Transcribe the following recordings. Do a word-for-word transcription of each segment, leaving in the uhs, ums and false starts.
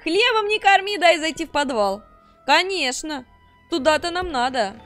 Хлебом не корми, дай зайти в подвал. Конечно. Туда-то нам надо.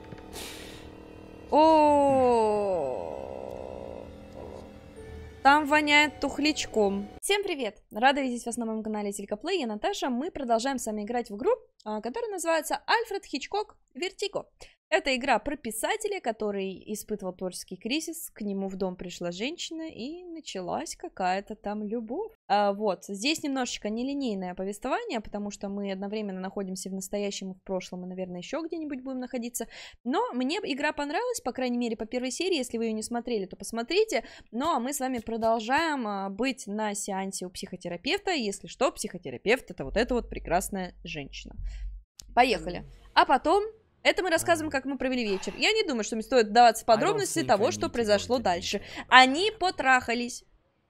О, там воняет тухлячком. Всем привет! Рада видеть вас на моем канале Телькоплей. Я Наташа. Мы продолжаем с вами играть в игру, которая называется Альфред Хичкок Вертиго. Это игра про писателя, который испытывал творческий кризис. К нему в дом пришла женщина, и началась какая-то там любовь. А, вот, здесь немножечко нелинейное повествование, потому что мы одновременно находимся в настоящем и в прошлом, и, наверное, еще где-нибудь будем находиться. Но мне игра понравилась, по крайней мере, по первой серии. Если вы ее не смотрели, то посмотрите. Ну, а мы с вами продолжаем а, быть на сеансе у психотерапевта. Если что, психотерапевт — это вот эта вот прекрасная женщина. Поехали. А потом... Это мы рассказываем, как мы провели вечер. Я не думаю, что мне стоит вдаваться в подробности того, что произошло дальше. Они потрахались.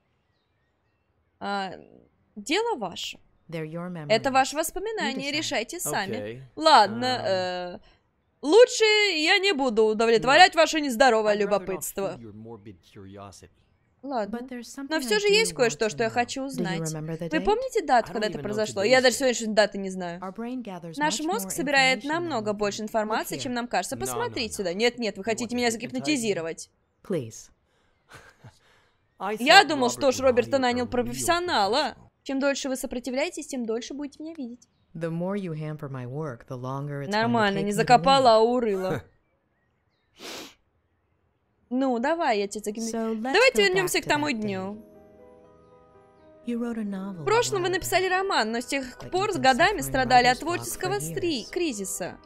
А, дело ваше. Это ваши воспоминания, решайте сами. Ладно, э, лучше я не буду удовлетворять ваше нездоровое любопытство. Ладно. Но все же есть кое-что, что я хочу узнать. Вы помните дату, когда это произошло? Я даже сегодняшней даты не знаю. Наш мозг собирает намного больше информации, чем нам кажется. Посмотрите сюда. Нет-нет, вы хотите меня загипнотизировать. Я думал, что уж Роберта нанял профессионала. Чем дольше вы сопротивляетесь, тем дольше будете меня видеть. Нормально, не закопала, а урыла. Ну, давай, я тебя загипнотизирую. So Давайте вернемся к тому дню. В прошлом вы написали роман, но с тех пор с годами страдали от творческого стри кризиса.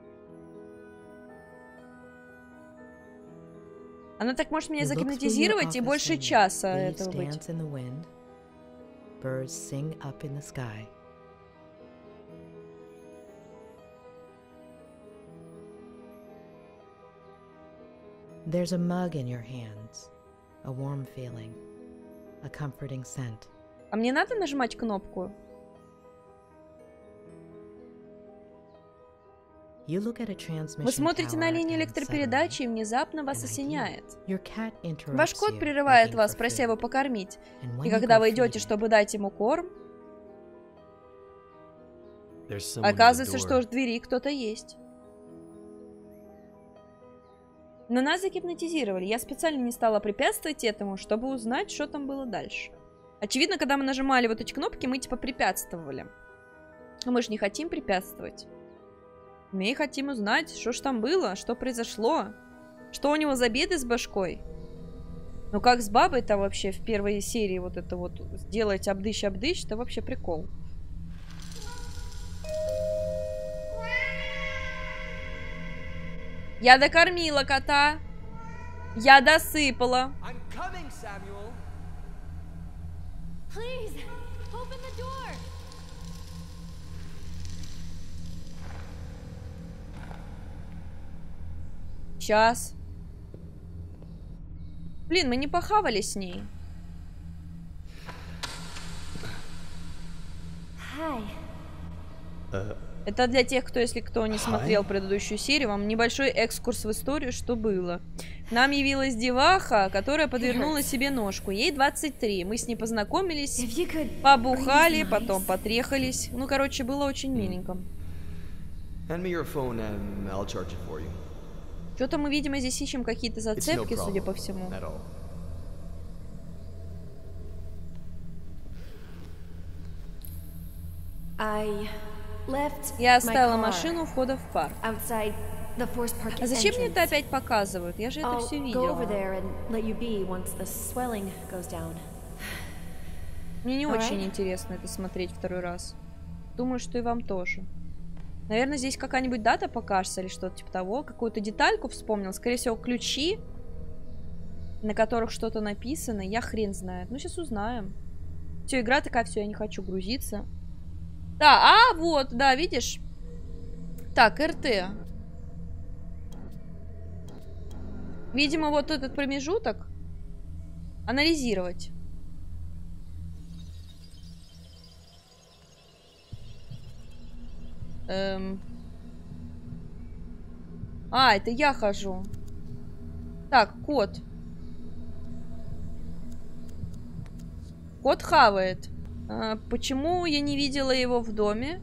Она так может меня загипнотизировать и больше часа этого быть. There's a mug in your hands, a warm feeling, a comforting scent. А мне надо нажимать кнопку? Вы смотрите на линию электропередачи, и внезапно вас осеняет. Ваш кот прерывает вас, прося его покормить. И когда вы идете, чтобы дать ему корм, оказывается, что в двери кто-то есть. Но нас загипнотизировали. Я специально не стала препятствовать этому, чтобы узнать, что там было дальше. Очевидно, когда мы нажимали вот эти кнопки, мы типа препятствовали. Но мы же не хотим препятствовать. Мы хотим узнать, что ж там было, что произошло. Что у него за беды с башкой. Ну как с бабой-то вообще в первой серии вот это вот сделать обдыщ-обдыщ, это вообще прикол. Я докормила кота. Я досыпала. Сейчас. Блин, мы не похавали с ней. Uh. Это для тех, кто, если кто не смотрел предыдущую серию, вам небольшой экскурс в историю, что было. Нам явилась деваха, которая подвернула себе ножку. Ей двадцать три. Мы с ней познакомились, побухали, потом потрехались. Ну, короче, было очень миленько. Что-то мы, видимо, здесь ищем какие-то зацепки, судя по всему. Я оставила машину у входа в парк. А зачем мне это опять показывают? Я же это все видела. Мне не очень интересно это смотреть второй раз. Думаю, что и вам тоже. Наверное, здесь какая-нибудь дата покажется или что-то типа того. Какую-то детальку вспомнил. Скорее всего, ключи, на которых что-то написано. Я хрен знает. Ну, сейчас узнаем. Все, игра такая, все, я не хочу грузиться. Да, а, вот, да, видишь? Так, эр тэ. Видимо, вот этот промежуток анализировать. Эм. А, это я хожу. Так, кот. Кот хавает. А, почему я не видела его в доме?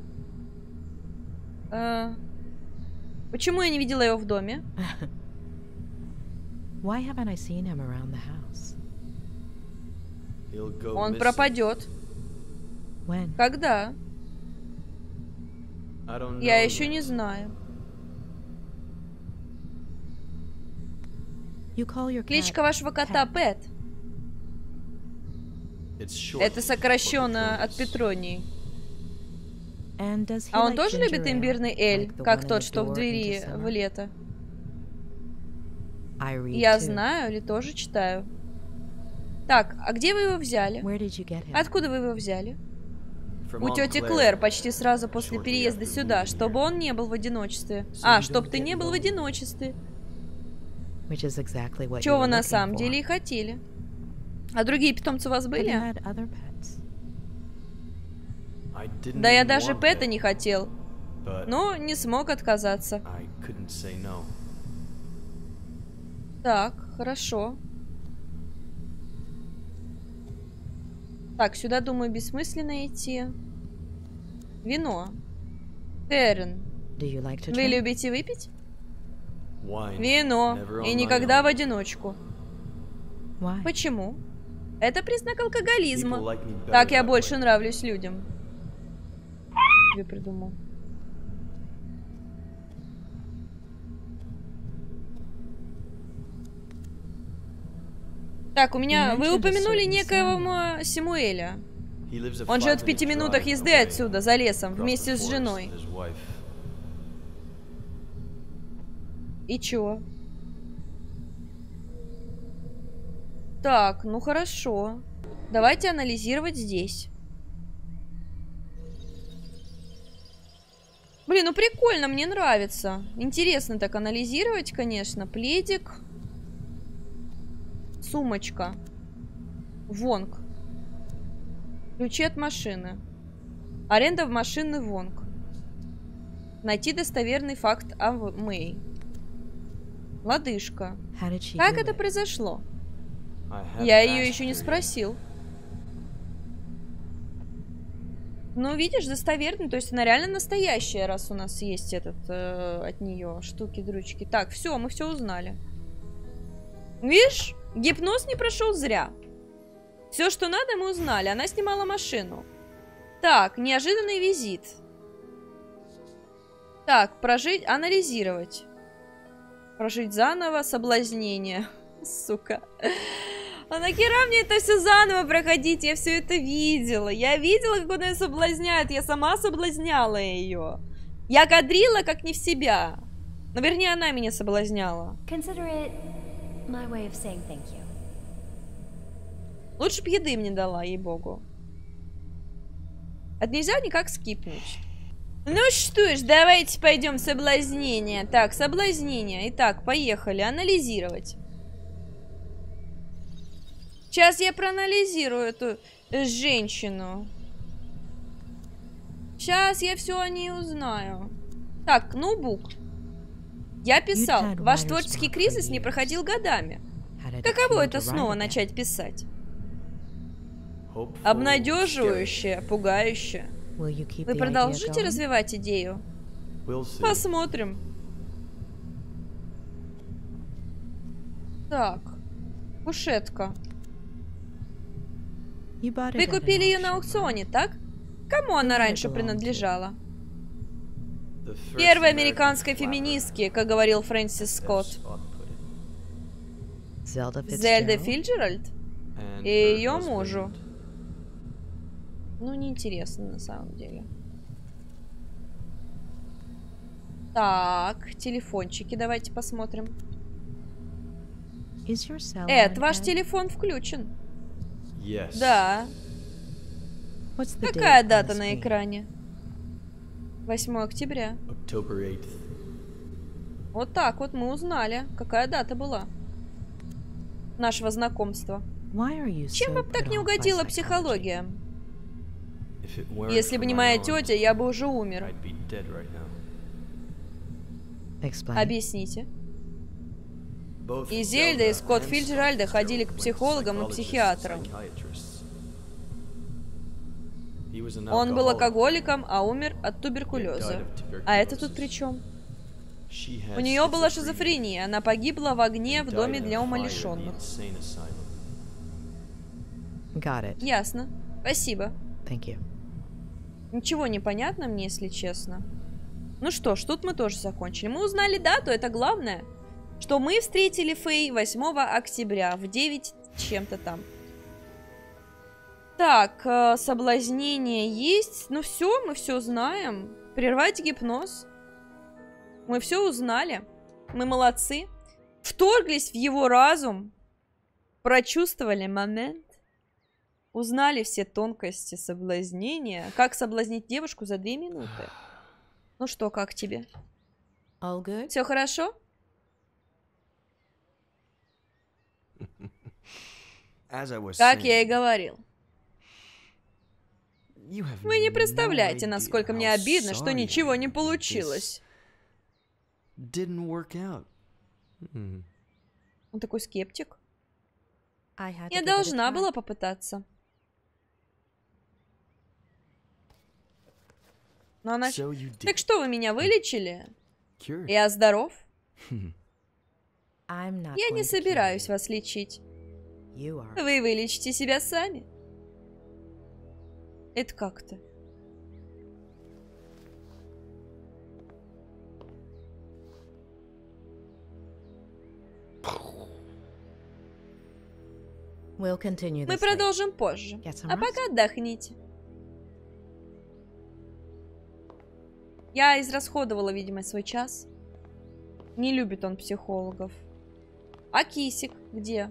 А, почему я не видела его в доме? Why haven't I seen him around the house? Он пропадет. When? Когда? Я еще не знаю. You call your cat Кличка вашего кота Пэт. Это сокращенно от Петронии. And does he А он like тоже ginger любит ale, имбирный эль, like the как one in тот, the что в door двери into в summer? лето? I read Я too. знаю или тоже читаю. Так, а где вы его взяли? Where did you get him? Откуда вы его взяли? У тети Клэр почти сразу после переезда сюда, чтобы он не был в одиночестве. А, чтобы ты не был в одиночестве. Which is exactly what you Чего were вы на looking самом for. деле и хотели. А другие питомцы у вас Have you были? had other pets? Да я даже Пэта не хотел, но не смог отказаться. Так, хорошо. Так, сюда, думаю, бессмысленно идти. Вино. Кэрен, Do you like to вы drink? любите выпить? Вино. И никогда в одиночку. Why? Почему? Это признак алкоголизма. Так я больше нравлюсь людям. Тебе придумал. Так, у меня... Вы упомянули некоего Симуэля. Он живет в пяти минутах езды отсюда, за лесом, вместе с женой. И чё? Так, ну хорошо. Давайте анализировать здесь. Блин, ну прикольно, мне нравится. Интересно так анализировать, конечно. Пледик. Сумочка. Вонг. Ключи от машины. Аренда в машины Вонг. Найти достоверный факт о Мэй. Лодыжка. How did she Как do это it? произошло? Я ее еще не спросил. Ну, видишь, достоверный, то есть она реально настоящая, раз у нас есть этот э, от нее штуки-дрючки. Так, все, мы все узнали. Видишь, гипноз не прошел зря. Все, что надо, мы узнали. Она снимала машину. Так, неожиданный визит. Так, прожить, анализировать. Прожить заново, соблазнение. Сука. А нахера мне это все заново проходить? Я все это видела. Я видела, как он ее соблазняет. Я сама соблазняла ее. Я кадрила, как не в себя. Но вернее, она меня соблазняла. Consider it my way of saying thank you. Лучше б еды мне дала, ей-богу. Это нельзя никак скипнуть. Ну что ж, давайте пойдем в соблазнение. Так, соблазнение. Итак, поехали. Анализировать. Сейчас я проанализирую эту женщину. Сейчас я все о ней узнаю. Так, ноутбук. Я писал. Ваш творческий кризис не проходил годами. Каково это снова начать писать? Обнадеживающе, пугающе. Вы продолжите развивать идею? Посмотрим. Так, кушетка. Вы купили ее на аукционе, так? Кому она раньше принадлежала? Первой американской феминистке, как говорил Фрэнсис Скотт. Зельда Фицджеральд и ее мужу. Ну, неинтересно на самом деле. Так, телефончики давайте посмотрим. Эд, ваш телефон включен. Да. Какая дата на экране? восьмое октября. Вот так вот мы узнали, какая дата была нашего знакомства. Чем вам так не угодила психология? Если бы не моя тетя, я бы уже умер. Объясните. И Зельда, и Скотт Фицджеральда ходили к психологам и психиатрам. Он был алкоголиком, а умер от туберкулеза. А это тут при чем? У нее была шизофрения, она погибла в огне в доме для умалишенных. Got it. Ясно. Спасибо. Thank you. Ничего не понятно мне, если честно. Ну что ж, тут мы тоже закончили. Мы узнали дату, это главное. Что мы встретили Фэй восьмого октября в девять чем-то там. Так, э, соблазнение есть. Ну все, мы все знаем. Прервать гипноз. Мы все узнали. Мы молодцы. Вторглись в его разум. Прочувствовали момент. Узнали все тонкости соблазнения. Как соблазнить девушку за две минуты. Ну что, как тебе? All good? Все хорошо? Как я и говорил. Вы не представляете, насколько мне обидно, что ничего не получилось. Он такой скептик. Я должна была попытаться. Но она... Так что, вы меня вылечили? Я здоров? Я не собираюсь вас лечить. Вы вылечите себя сами. Это как-то. We'll continue Мы this продолжим позже. Get some А rest. пока отдохните. Я израсходовала, видимо, свой час. Не любит он психологов. А кисик где?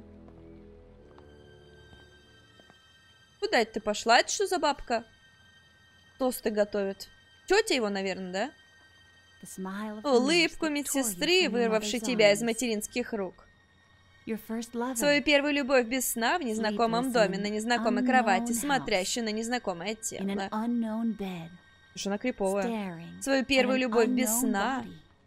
Куда это ты пошла? Это что за бабка? Тосты готовит. Тетя его, наверное, да? Улыбку медсестры, вырвавшей тебя из материнских рук. Свою первую любовь без сна в незнакомом доме, на незнакомой кровати, смотрящей на незнакомое тело. Что она криповая. Свою первую любовь без сна.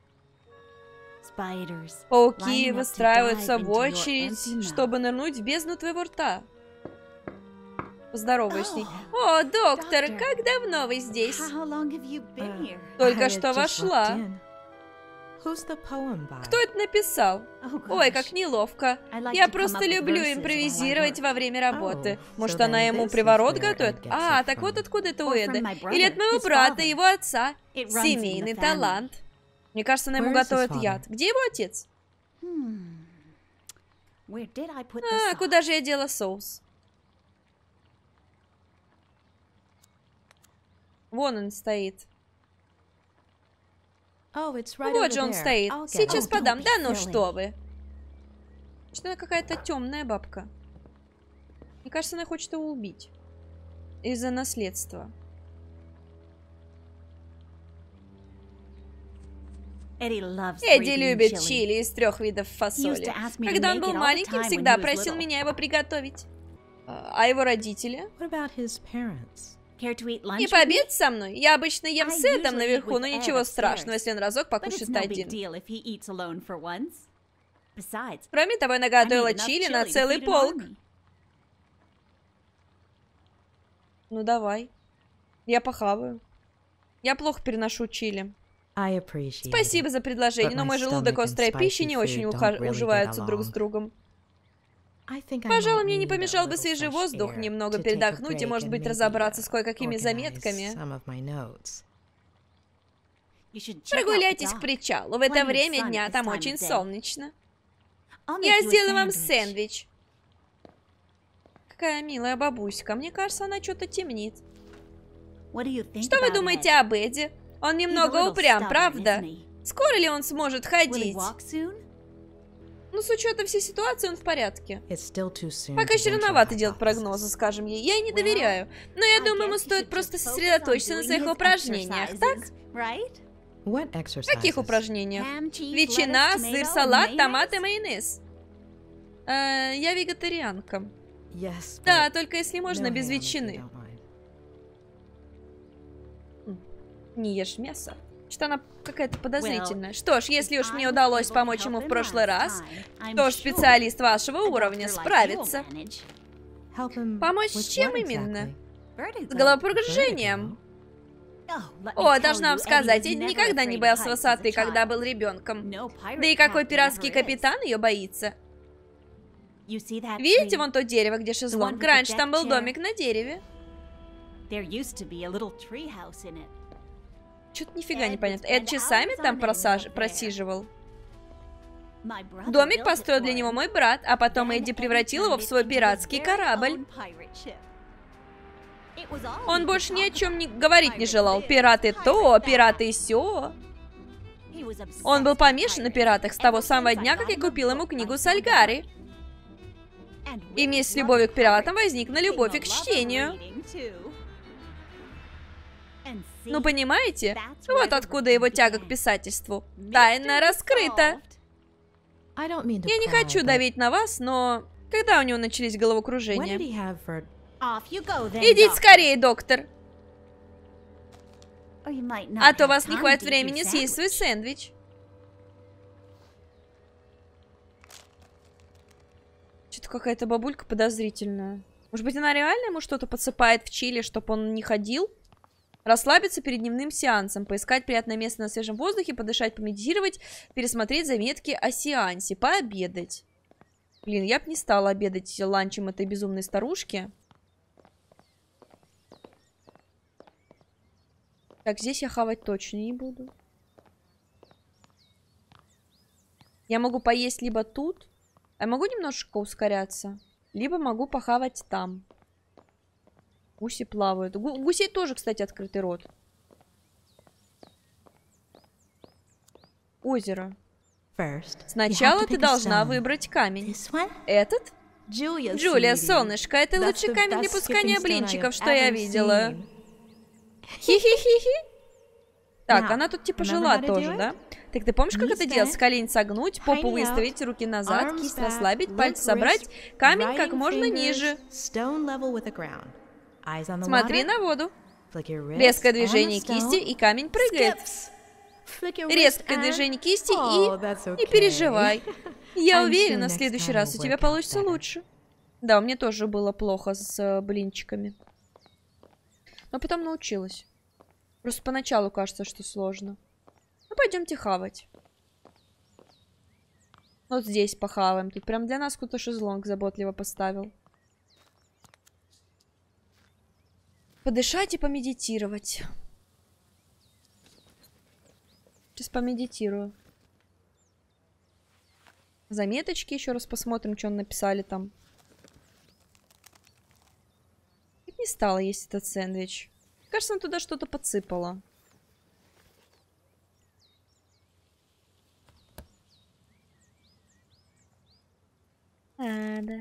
Пауки выстраиваются в очередь, чтобы нырнуть в бездну твоего рта. Поздороваюсь с ней. О, доктор, как давно вы здесь? Только что вошла. Кто это написал? Ой, как неловко. Я просто люблю импровизировать во время работы. Может, она ему приворот готовит? А, так вот откуда это у Эда. Или от моего брата, его отца. Семейный талант. Мне кажется, она ему готовит яд. Где его отец? А, куда же я дела соус? Вон он стоит. Вот же он стоит. Сейчас подам. Да ну что вы. Что она какая-то темная бабка. Мне кажется, она хочет его убить. Из-за наследства. Эдди любит чили из трех видов фасоли. Когда он был маленьким, всегда просил меня его приготовить. А его родители? Не пообедать со мной? Я обычно ем с Эдом наверху, но ничего страшного, если он разок покушает один. Кроме того, я наготовила чили на целый полк. Ну давай. Я похаваю. Я плохо переношу чили. Спасибо за предложение, но мой желудок и острая пища не очень уживаются друг с другом. Пожалуй, мне не помешал бы свежий воздух, немного передохнуть и, может быть, разобраться с кое-какими заметками. Прогуляйтесь к причалу. В это время дня там очень солнечно. Я сделаю вам сэндвич. Какая милая бабуська. Мне кажется, она что-то темнит. Что вы думаете об Эдди? Он немного упрям, правда? Скоро ли он сможет ходить? Ну, с учетом всей ситуации, он в порядке. Пока еще рановато делать прогнозы, скажем ей. Я ей не доверяю. Но я думаю, ему стоит просто сосредоточиться на своих упражнениях, так? Каких упражнениях? Ветчина, сыр, салат, томаты, майонез. Э, я вегетарианка. Да, только если можно, без ветчины. Не ешь мясо. Что она какая-то подозрительная. Что ж, если уж мне удалось помочь ему в прошлый раз, то ж специалист вашего уровня справится. Помочь с чем именно? С головокружением. О, должна вам сказать, Эдди никогда не боялся высоты, когда был ребенком. Да и какой пиратский капитан ее боится? Видите вон то дерево, где шезлонг? Раньше там был домик на дереве. Чё-то нифига не понятно. Эд часами там просаж... просиживал. Домик построил для него мой брат, а потом Эдди превратил его в свой пиратский корабль. Он больше ни о чем не говорить не желал. Пираты то, пираты сё. Он был помешан на пиратах с того самого дня, как я купил ему книгу Сальгари. И вместе с любовью к пиратам возникла любовь и к чтению. Ну, понимаете? Вот откуда его тяга к писательству. Тайна раскрыта. Я не хочу давить на вас, но... Когда у него начались головокружения? Идите скорее, доктор. А то у вас не хватит времени съесть свой сэндвич. Что-то какая-то бабулька подозрительная. Может быть, она реально ему что-то подсыпает в чили, чтобы он не ходил? Расслабиться перед дневным сеансом, поискать приятное место на свежем воздухе, подышать, помедитировать, пересмотреть заметки о сеансе, пообедать. Блин, я бы не стала обедать ланчем этой безумной старушки. Так, здесь я хавать точно не буду. Я могу поесть либо тут, а могу немножко ускоряться, либо могу похавать там. Гуси плавают. Гу гусей тоже, кстати, открытый рот. Озеро. Сначала ты должна выбрать камень. Этот? Джулия, солнышко, это лучший камень для пускания блинчиков, что я видела. Хи-хи-хи-хи. Так, она тут типа жила тоже, да? Так ты помнишь, как это делать? Колени согнуть, попу выставить, руки назад, кисть расслабить, пальцы собрать, камень как можно ниже. Смотри на воду. Резкое движение кисти, и камень прыгает. Резкое движение кисти, и... Не переживай. Я уверена, в следующий раз у тебя получится лучше. Да, у меня тоже было плохо с блинчиками. Но потом научилась. Просто поначалу кажется, что сложно. Ну, пойдемте хавать. Вот здесь похаваем. Тут прям для нас кто-то шезлонг заботливо поставил. Подышать и помедитировать. Сейчас помедитирую. Заметочки еще раз посмотрим, что написали там. Не стала есть этот сэндвич. Кажется, она туда что-то подсыпала. А, да.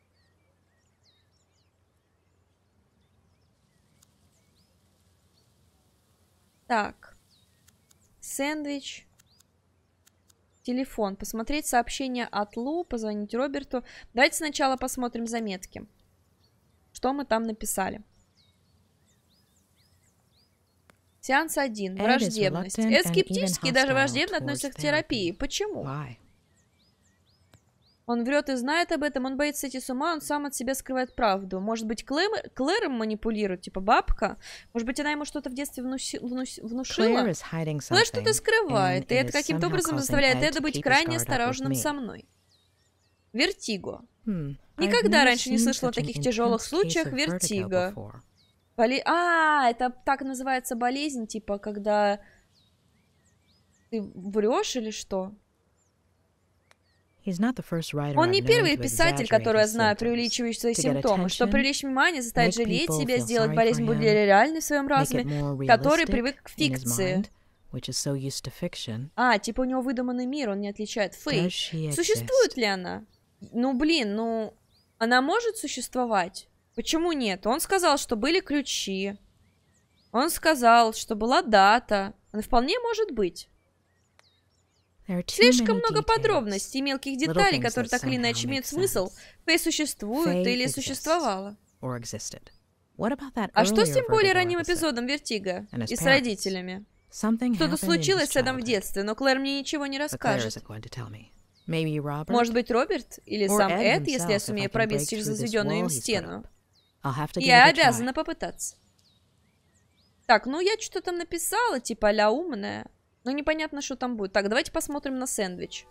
Так. Сэндвич. Телефон. Посмотреть сообщение от Лу. Позвонить Роберту. Давайте сначала посмотрим заметки. Что мы там написали? Сеанс один. Враждебность. Эд скептически и даже враждебно относится к терапии. Почему? Он врет и знает об этом, он боится сойти с ума, он сам от себя скрывает правду. Может быть, Клэр, Клэр им манипулирует, типа бабка? Может быть, она ему что-то в детстве внуси, внуси, внушила? Клэр что-то скрывает, и это каким-то образом заставляет Эда быть крайне осторожным со мной. Вертиго. Никогда раньше не слышала о таких тяжелых случаях вертиго. Боле... А, это так называется болезнь, типа, когда ты врешь или что? Он не первый писатель, который я знаю, преувеличивающий свои симптомы, чтобы привлечь внимание, заставить жалеть себя, сделать болезнь более реальной в своем разуме, который привык к фикции. А, типа у него выдуманный мир, он не отличает фейк. Существует ли она? Ну, блин, ну... Она может существовать? Почему нет? Он сказал, что были ключи. Он сказал, что была дата. Она вполне может быть. Слишком много подробностей и мелких деталей, которые так или иначе имеют смысл. Фэй существует или существовала. А что с тем более ранним эпизодом Вертиго и с родителями? Что-то случилось с Эдом в детстве, но Клэр мне ничего не расскажет. Может быть, Роберт или сам Эд, если я сумею пробиться через возведенную им стену. I'll have to give Я it a try. обязана попытаться. Так, ну я что-то там написала, типа а-ля умная. Но непонятно, что там будет. Так, давайте посмотрим на сэндвич.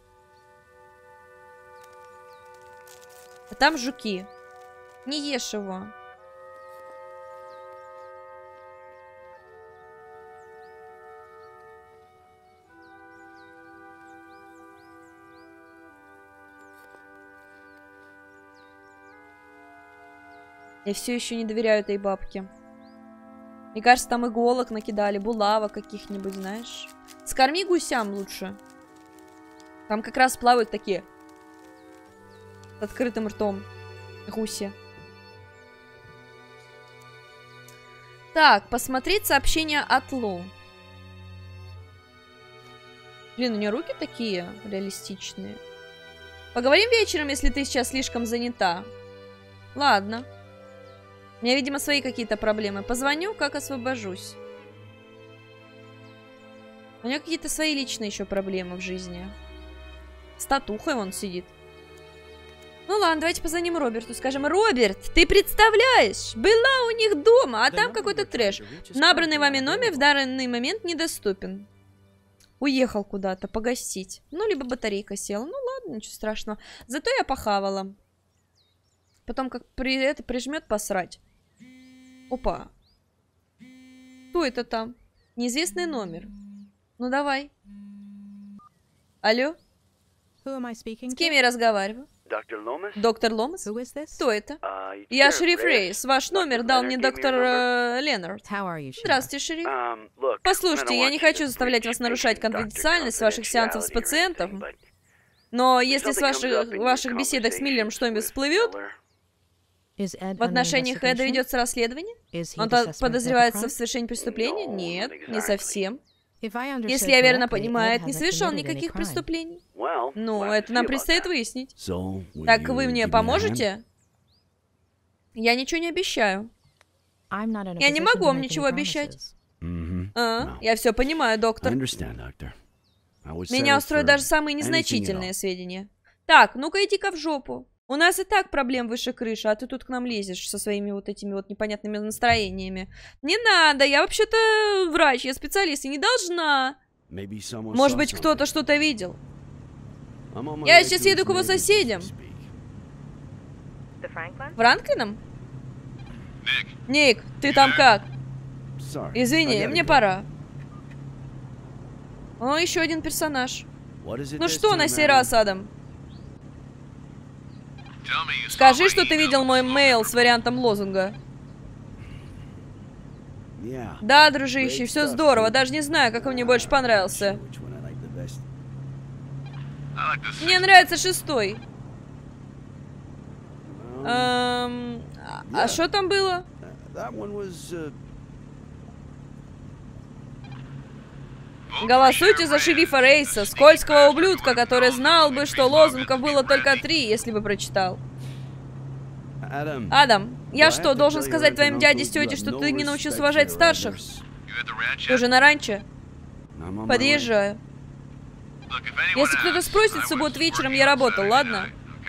А там жуки. Не ешь его. Я все еще не доверяю этой бабке. Мне кажется, там иголок накидали, булавок каких-нибудь, знаешь. Скорми гусям лучше. Там как раз плавают такие. С открытым ртом. Гуси. Так, посмотреть сообщение от Лу. Блин, у нее руки такие реалистичные. Поговорим вечером, если ты сейчас слишком занята. Ладно. У меня, видимо, свои какие-то проблемы. Позвоню, как освобожусь. У меня какие-то свои личные еще проблемы в жизни. С татухой он сидит. Ну ладно, давайте позвоним Роберту. Скажем: Роберт, ты представляешь? Была у них дома, а там какой-то трэш. Набранный вами номер в данный момент недоступен. Уехал куда-то погостить. Ну, либо батарейка села. Ну ладно, ничего страшного. Зато я похавала. Потом как при это прижмет посрать. Опа. Кто это там? Неизвестный номер. Ну давай. Алло? Who am I speaking С to? кем я разговариваю? Доктор Ломас? Who is this? Кто это? Я шериф Рейс. Ваш номер дал мне доктор э, Ленард. How are you, Sheriff? Здравствуйте, шериф. Послушайте, я не хочу заставлять вас нарушать конфиденциальность ваших сеансов с пациентом, но если с ваших, ваших беседок с Миллером что-нибудь всплывет, Is Ed в отношениях Эда under investigation? ведется расследование? Is he Он the suspect подозревается of a в совершении преступления? Нет, не совсем. crime? If I understood Если я верно correctly, понимаю, Ed Эд не hasn't совершал committed any никаких crime. преступлений. Ну, это нам предстоит выяснить. So, will Так you вы мне give me a hand? поможете? Я ничего не обещаю. I'm not in a Я не position могу to вам make ничего any обещать. promises. Mhm. А, No. я все понимаю, I доктор. understand, doctor. I would Меня settle устроят for даже самые anything at незначительные all. сведения. Так, ну-ка иди-ка в жопу. У нас и так проблем выше крыши, а ты тут к нам лезешь со своими вот этими вот непонятными настроениями. Не надо, я вообще-то врач, я специалист, и не должна. Maybe someone Может saw быть, кто-то something. что-то видел. I'm on my Я way сейчас to еду his к его neighbors as we соседям. speak. Франклином? Ник, ты там как? Sorry, Извини, I gotta мне go. пора. О, еще один персонаж. What is it Ну this что на time, сей Adam? раз, Адам? Скажи, что ты видел мой мейл с вариантом лозунга. Yeah. Да, дружище, Great все stuff, здорово. dude. Даже не знаю, как он мне больше понравился. Which one I like the best? Мне нравится шестой. Um, Эм, а что там было? that one was. Uh, Голосуйте за шерифа Рейса, скользкого ублюдка, который знал бы, что лозунгов было только три, если бы прочитал. Adam. Адам, я do I что, have to должен tell your сказать aunt твоим and дяде и uncle you тете, have что no ты не научился respect уважать for старших? elders? Ты уже на ранчо? I'm on my way. Подъезжаю. Если кто-то спросит, в субботу вечером я работал, ладно?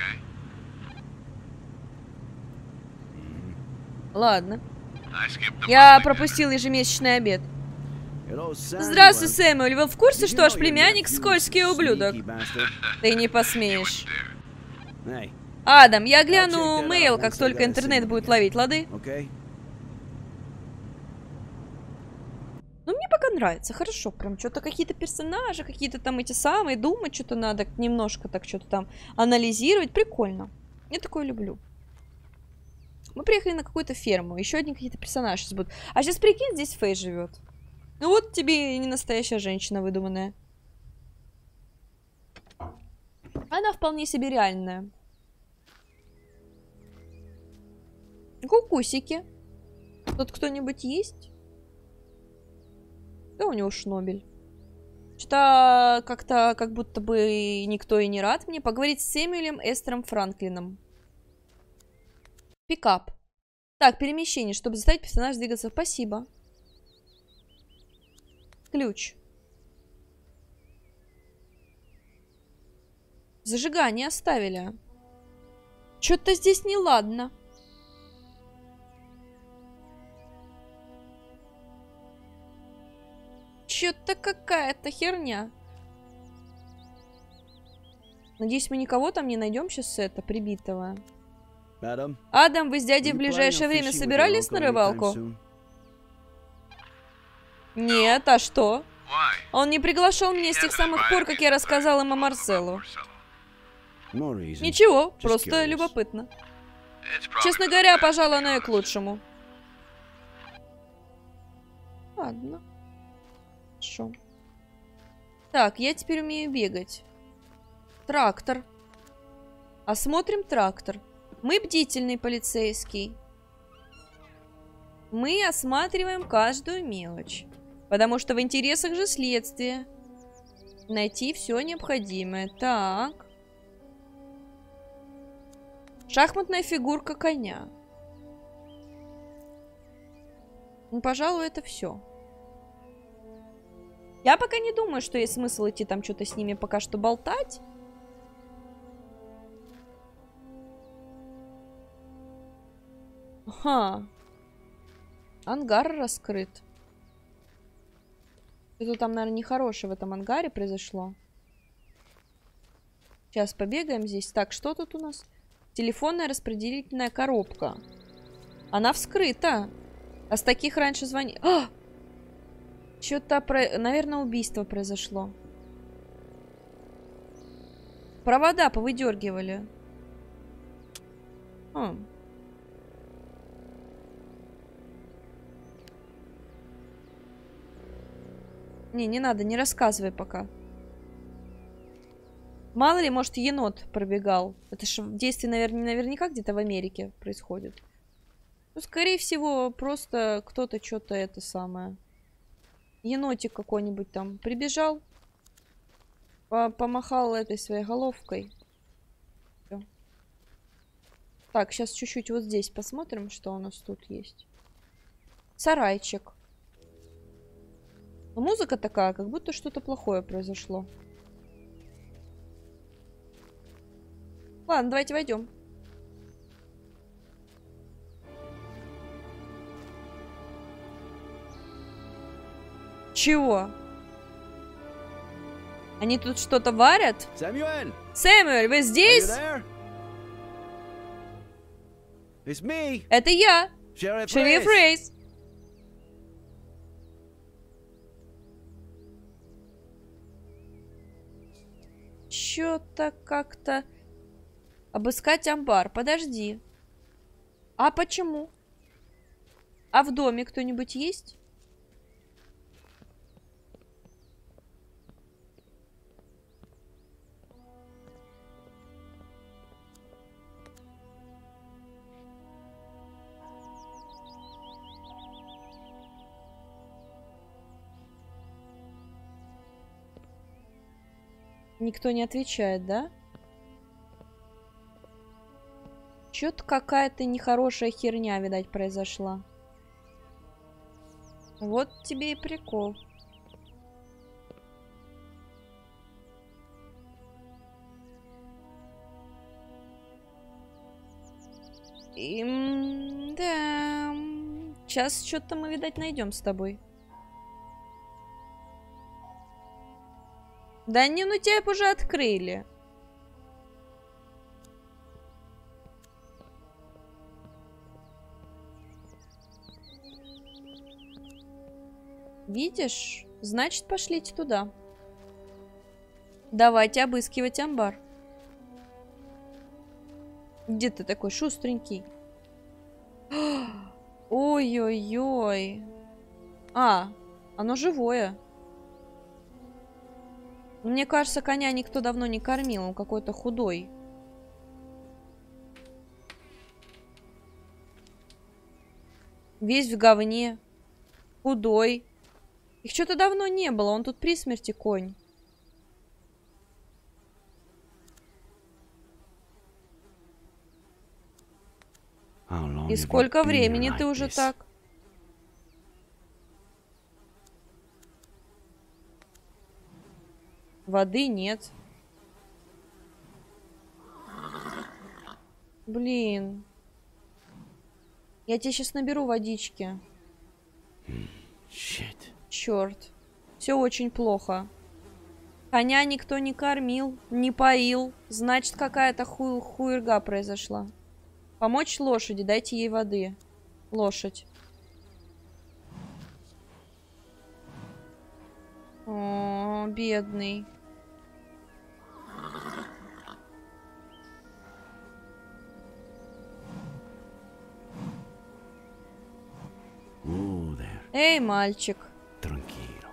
Ладно. Я пропустил ежемесячный обед. Hello, Samuel. Здравствуй, Сэмюэль. Вы в курсе, Did you что ваш know your племянник nephew's скользкий ублюдок? sneaky bastard? Ты не посмеешь. Hey, Адам, я I'll check гляну that мейл, out как once I только got a интернет signal будет again. ловить, лады? okay? Ну, мне пока нравится, хорошо, прям что-то какие-то персонажи, какие-то там эти самые, думать что-то надо, немножко так что-то там анализировать, прикольно. Я такое люблю. Мы приехали на какую-то ферму, еще одни какие-то персонажи сейчас будут. А сейчас прикинь, здесь Фэй живет. Ну вот тебе и не настоящая женщина выдуманная. Она вполне себе реальная. Кукусики. Тут кто-нибудь есть? Да, у него шнобель. Что-то как-то как будто бы никто и не рад мне поговорить с Сэмюэлем Эстером Франклином. Пикап. Так, перемещение, чтобы заставить персонажа двигаться. Спасибо. Ключ. Зажигание оставили. Что-то здесь неладно. Чё-то какая-то херня. Надеюсь, мы никого там не найдем сейчас это прибитого. Madam, Адам, вы с дядей are в you ближайшее planning on время fishing with your собирались uncle на anytime рыбалку? soon? Нет, а что? Why? Он не приглашал меня с тех самых пор, как я рассказал им о Марселу. No reason. Ничего, Just просто curious. любопытно. It's probably Честно for the говоря, best, пожалуй, to be оно и к honest. лучшему. Ладно. Хорошо. Так, я теперь умею бегать. Трактор. Осмотрим трактор. Мы бдительный полицейский. Мы осматриваем каждую мелочь. Потому что в интересах же следствия найти все необходимое. Так. Шахматная фигурка коня. Ну, пожалуй, это все. Я пока не думаю, что есть смысл идти там что-то с ними пока что болтать. Ага. Ангар раскрыт. Что-то там, наверное, нехорошее в этом ангаре произошло. Сейчас побегаем здесь. Так, что тут у нас? Телефонная распределительная коробка. Она вскрыта. А с таких раньше звонили... А! Что-то, про... наверное, убийство произошло. Провода повыдергивали. Хм. Не, не надо, не рассказывай пока. Мало ли, может, енот пробегал. Это же действие, наверное, наверняка где-то в Америке происходит. Ну, скорее всего, просто кто-то что-то это самое... Енотик какой-нибудь там прибежал, по помахал этой своей головкой. Всё. Так, сейчас чуть-чуть вот здесь посмотрим, что у нас тут есть. Сарайчик. Но музыка такая, как будто что-то плохое произошло. Ладно, давайте войдем. Чего? Они тут что-то варят? Samuel, Сэмюэль, вы are you здесь? there? It's me, Это я, Sheriff Шериф Reyes. Рейс. Чё-то как-то... Обыскать амбар. Подожди. А почему? А в доме кто-нибудь есть? Никто не отвечает, да? Чё-то какая-то нехорошая херня, видать, произошла. Вот тебе и прикол. И, да. Сейчас что-то мы, видать, найдем с тобой. Да не, ну тебя б уже открыли. Видишь? Значит, пошлите туда. Давайте обыскивать амбар. Где ты такой шустренький? Ой-ой-ой. А, оно живое. Мне кажется, коня никто давно не кормил. Он какой-то худой. Весь в говне. Худой. Их что-то давно не было. Он тут при смерти, конь. How long И have you сколько been времени like ты уже this? так? Воды нет. Блин. Я тебе сейчас наберу водички. Shit. Черт. Все очень плохо. Коня никто не кормил, не поил. Значит, какая-то ху хуерга произошла. Помочь лошади, дайте ей воды. Лошадь. О, бедный. Oh, there. Эй, мальчик. Tranquilo.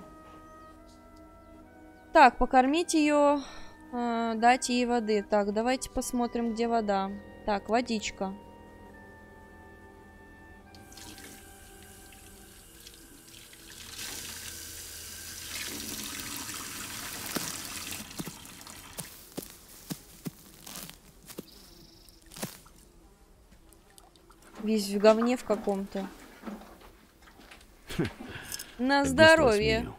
Так, покормить ее, э, дать ей воды. Так, давайте посмотрим, где вода. Так, водичка. Весь в говне в каком-то. На здоровье.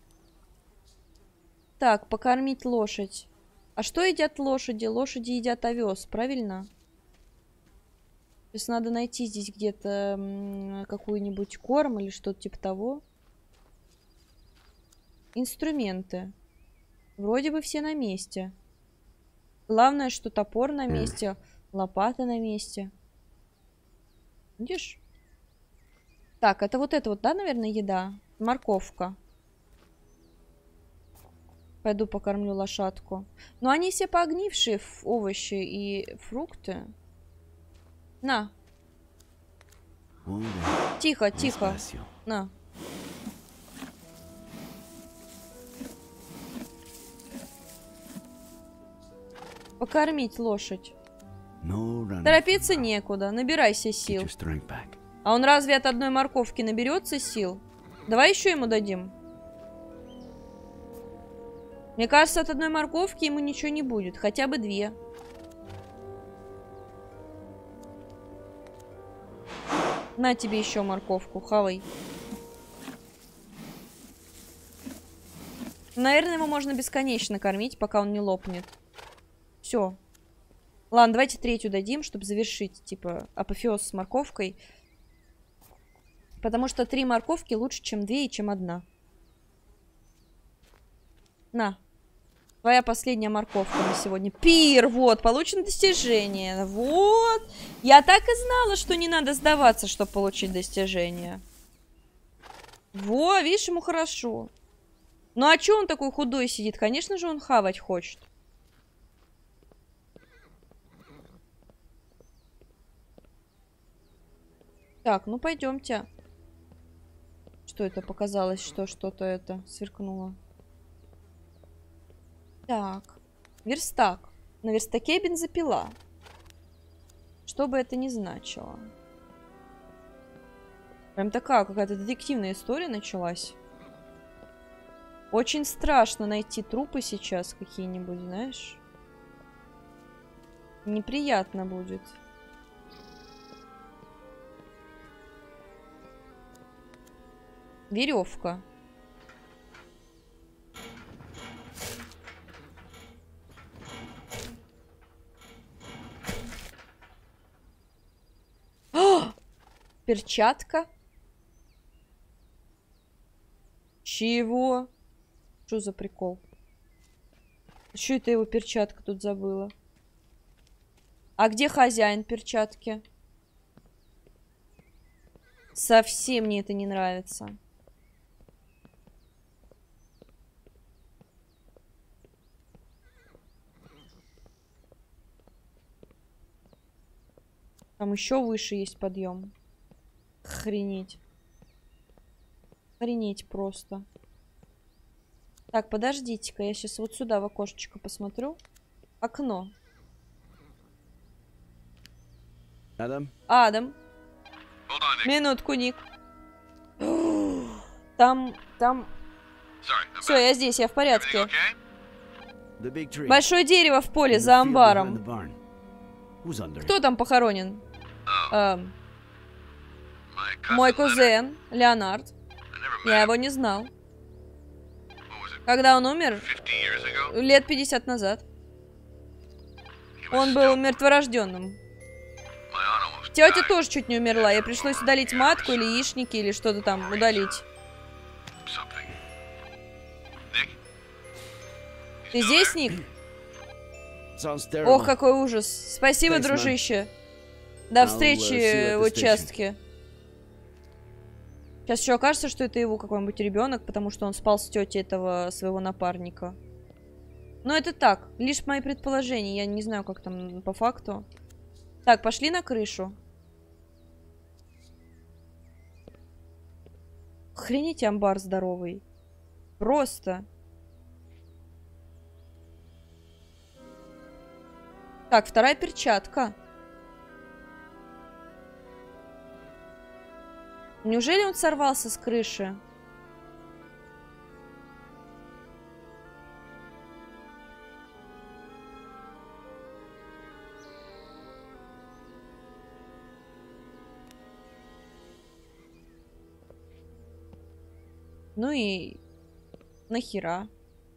Так, покормить лошадь. А что едят лошади? Лошади едят овес, правильно? То есть надо найти здесь где-то какую-нибудь корм или что-то типа того. Инструменты. Вроде бы все на месте. Главное, что топор на месте, лопата на месте. Видишь? Так, это вот это вот, да, наверное, еда? Морковка. Пойду покормлю лошадку. Но они все погнившие, овощи и фрукты. На. Oh, there. Тихо, тихо. Despacio. На. Покормить лошадь. No running. Торопиться некуда. Набирайся Get сил. your strength back. А он разве от одной морковки наберется сил? Давай еще ему дадим. Мне кажется, от одной морковки ему ничего не будет. Хотя бы две. На тебе еще морковку, хавай. Наверное, его можно бесконечно кормить, пока он не лопнет. Все. Ладно, давайте третью дадим, чтобы завершить, типа, апофеоз с морковкой. Потому что три морковки лучше, чем две и чем одна. На. Твоя последняя морковка на сегодня. Пир, вот, получено достижение. Вот. Я так и знала, что не надо сдаваться, чтобы получить достижение. Во, видишь, ему хорошо. Ну а чё он такой худой сидит? Конечно же, он хавать хочет. Так, ну пойдемте. Что это показалось, что что-то это сверкнуло? Так, верстак. На верстаке бензопила. Что бы это ни значило. Прям такая какая-то детективная история началась. Очень страшно найти трупы сейчас какие-нибудь, знаешь. Неприятно будет. Веревка. О! Перчатка. Чего? Что за прикол? Что это его перчатка тут забыла? А где хозяин перчатки? Совсем мне это не нравится. Там еще выше есть подъем. Охренеть. Охренеть просто. Так, подождите-ка, я сейчас вот сюда в окошечко посмотрю. Окно. Adam? Адам. Минутку, Ник. Там, там... Все, я здесь, я в порядке. The big tree. Большое дерево в поле In the за field behind амбаром. the barn. Who's under Кто it? там похоронен? Эм, мой кузен, Леонард. Я его не знал. Когда он умер? Лет пятьдесят назад. Он был мертворожденным. Тетя тоже чуть не умерла. Ей пришлось удалить матку или яичники, или что-то там удалить. Ты здесь, Ник? Sounds terrible. Ох, какой ужас. Спасибо, Thanks, man. дружище. До I'll, uh, встречи see you at в the участке. Сейчас еще окажется, что это его какой-нибудь ребенок, потому что он спал с тетей этого своего напарника. Но это так, лишь мои предположения. Я не знаю, как там по факту. Так, пошли на крышу. Охренеть, амбар здоровый. Просто. Так, вторая перчатка. Неужели он сорвался с крыши? Ну и нахера?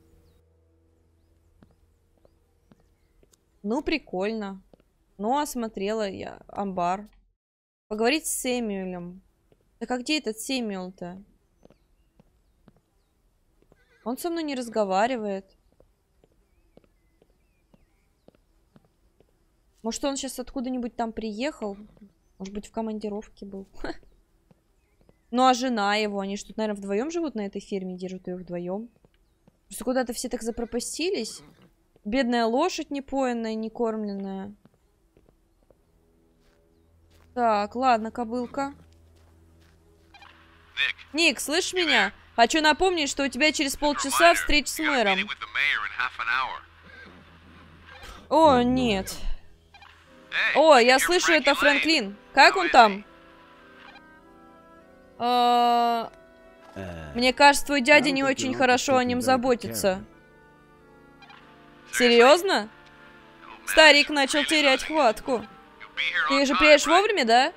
Ну, прикольно. Ну, осмотрела я амбар. Поговорить с Сэмюэлем. Так а где этот Сэмюэл-то? Он со мной не разговаривает. Может, он сейчас откуда-нибудь там приехал? Может быть, в командировке был? Ну, а жена его? Они что, наверное, вдвоем живут на этой ферме? Держат ее вдвоем? Просто куда-то все так запропастились. Бедная лошадь непоенная, некормленная. Так, ладно, кобылка. Ник, слышишь меня? Хочу напомнить, что у тебя через полчаса встреча с мэром. О, нет. О, я слышу, это Фрэнклин. Как он там? А... Мне кажется, твой дядя не очень хорошо о нем заботится. Серьезно? Старик начал терять хватку. Ты же приедешь вовремя, да?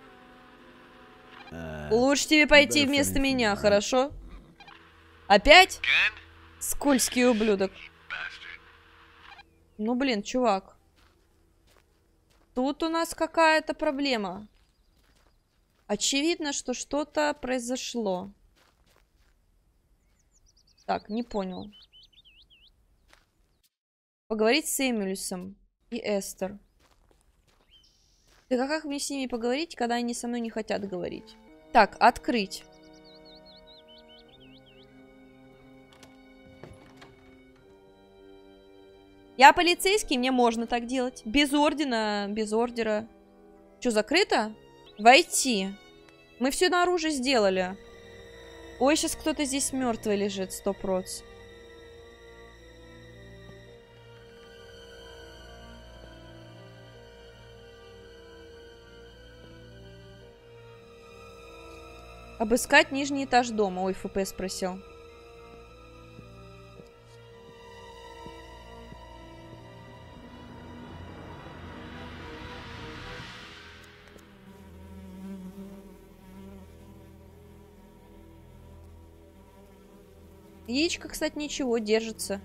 Лучше тебе пойти вместо меня, хорошо? Опять? Скользкий ублюдок. Ну, блин, чувак. Тут у нас какая-то проблема. Очевидно, что что-то произошло. Так, не понял. Поговорить с Эмилюсом и Эстер. Так а как мне с ними поговорить, когда они со мной не хотят говорить? Так, открыть. Я полицейский, мне можно так делать. Без ордена, без ордера. Что, закрыто? Войти. Мы все наружу сделали. Ой, сейчас кто-то здесь мертвый лежит, сто процентов. Обыскать нижний этаж дома. Ой, ФП спросил. Яичко, кстати, ничего, держится.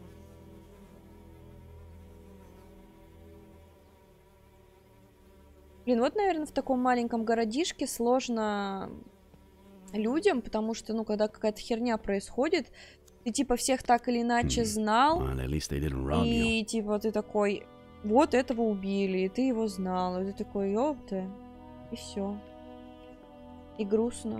Блин, вот, наверное, в таком маленьком городишке сложно людям, потому что, ну, когда какая-то херня происходит, ты, типа, всех так или иначе знал, и, типа, ты такой, вот этого убили, и ты его знал, и ты такой, ёпта, и все. И грустно.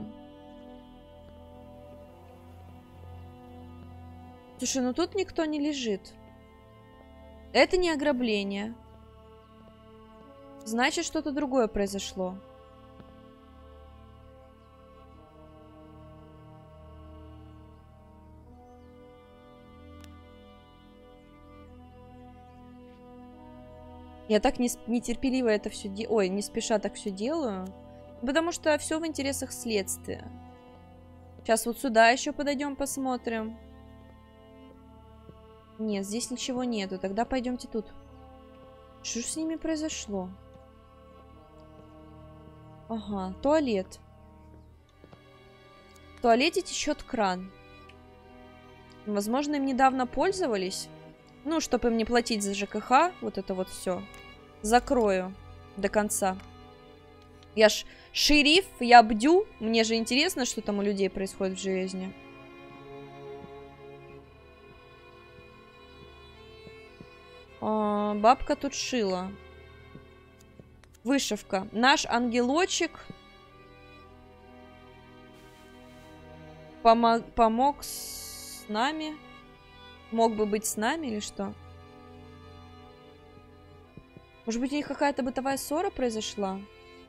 Слушай, ну тут никто не лежит. Это не ограбление. Значит, что-то другое произошло. Я так не, нетерпеливо это все делаю. Ой, не спеша так все делаю. Потому что все в интересах следствия. Сейчас вот сюда еще подойдем, посмотрим. Нет, здесь ничего нету. Тогда пойдемте тут. Что ж с ними произошло? Ага, туалет. В туалете течет кран. Возможно, им недавно пользовались. Ну, чтобы им не платить за ЖКХ. Вот это вот все. Закрою до конца. Я ж шериф, я бдю. Мне же интересно, что там у людей происходит в жизни. А, бабка тут шила. Вышивка. Наш ангелочек помог, помог с нами. Мог бы быть с нами или что? Может быть, у них какая-то бытовая ссора произошла?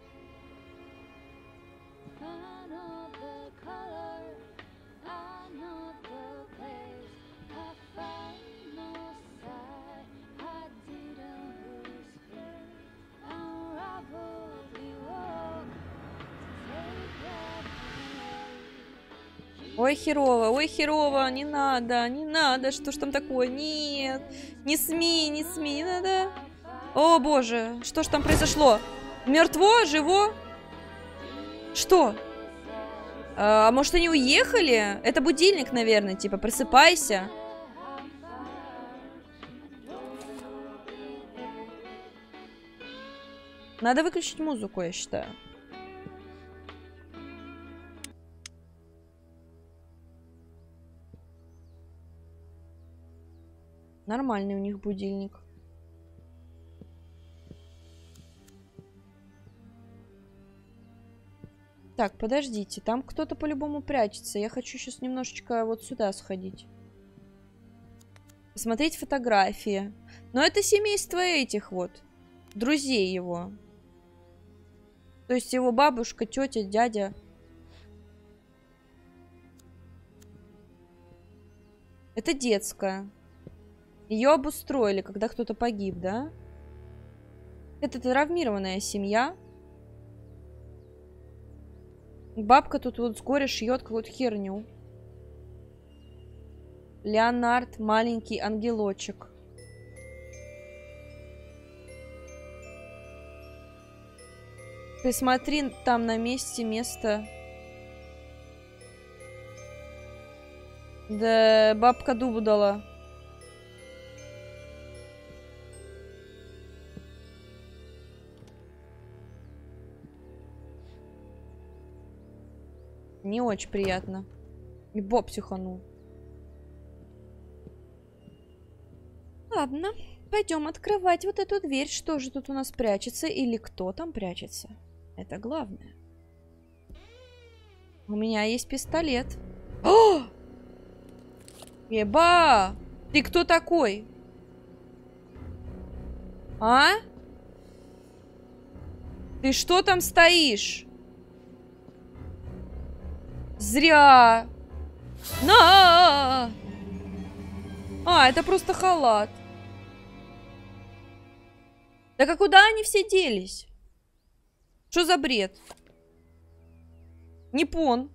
Ой, херово, ой, херово, не надо, не надо, что ж там такое? Нет, не смей, не смей, не надо. О, боже, что ж там произошло? Мертво, живо? Что? А, может, они уехали? Это будильник, наверное, типа, просыпайся. Надо выключить музыку, я считаю. Нормальный у них будильник. Так, подождите. Там кто-то по-любому прячется. Я хочу сейчас немножечко вот сюда сходить. Посмотреть фотографии. Но это семейство этих вот. Друзей его. То есть его бабушка, тетя, дядя. Это детская. Ее обустроили, когда кто-то погиб, да? Это травмированная семья. Бабка тут вот с горя шьет какую-то херню. Леонард, маленький ангелочек. Ты смотри, там на месте место. Да, бабка дубу дала. Не очень приятно. И Боб психанул. Ладно, пойдем открывать вот эту дверь. Что же тут у нас прячется? Или кто там прячется? Это главное. У меня есть пистолет. О! Еба! Ты кто такой? А? Ты что там стоишь? Зря. На! А, это просто халат. Так а куда они все делись? Что за бред? Не пон.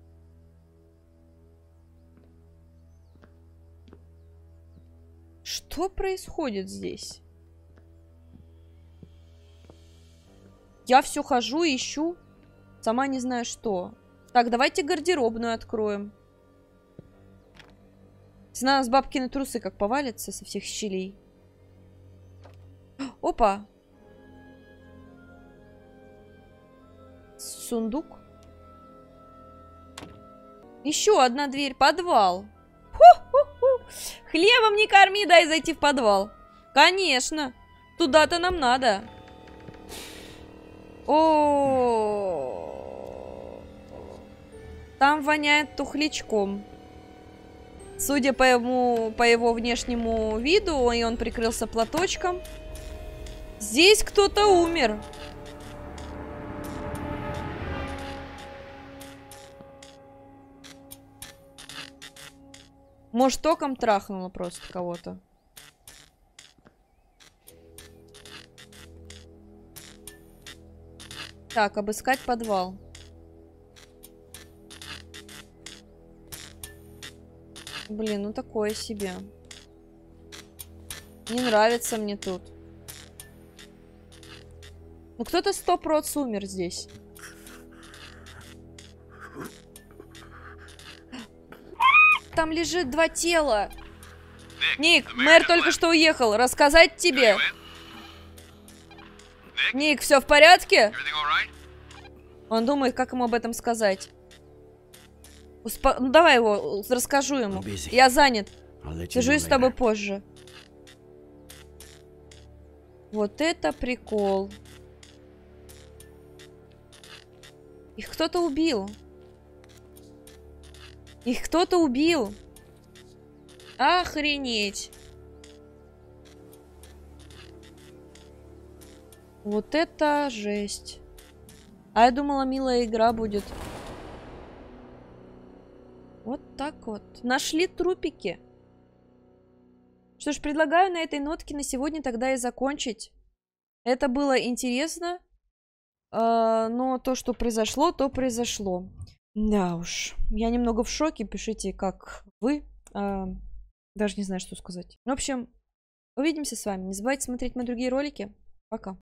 Что происходит здесь? Я все хожу, ищу. Сама не знаю что. Так, давайте гардеробную откроем. Если на нас бабкины трусы как повалятся со всех щелей. Опа. Сундук. Еще одна дверь. Подвал. Ху-ху-ху. Хлебом не корми, дай зайти в подвал. Конечно. Туда-то нам надо. О. Там воняет тухлячком. Судя по ему, по его внешнему виду, и он прикрылся платочком. Здесь кто-то умер. Может, током трахнуло просто кого-то. Так, обыскать подвал. Блин, ну такое себе. Не нравится мне тут. Ну кто-то сто процентов умер здесь. Там лежит два тела. Ник, мэр только что уехал. Рассказать тебе? Ник, все в порядке? Он думает, как ему об этом сказать. Успо... Ну давай его, расскажу ему. Я занят. Свяжусь с тобой позже. Вот это прикол. Их кто-то убил. Их кто-то убил. Охренеть. Вот это жесть. А я думала, милая игра будет. Вот так вот. Нашли трупики. Что ж, предлагаю на этой нотке на сегодня тогда и закончить. Это было интересно. Э, но то, что произошло, то произошло. Да уж. Я немного в шоке. Пишите, как вы. Э, даже не знаю, что сказать. В общем, увидимся с вами. Не забывайте смотреть мои другие ролики. Пока.